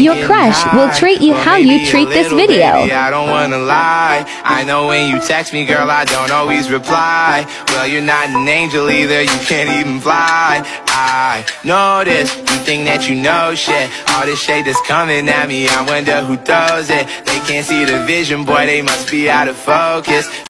Your crush will treat you how you treat this video. I don't wanna lie. I know when you text me, girl, I don't always reply. Well, you're not an angel either, you can't even fly. I know this, you think that you know shit. All this shade that's coming at me, I wonder who throws it. They can't see the vision, boy, they must be out of focus.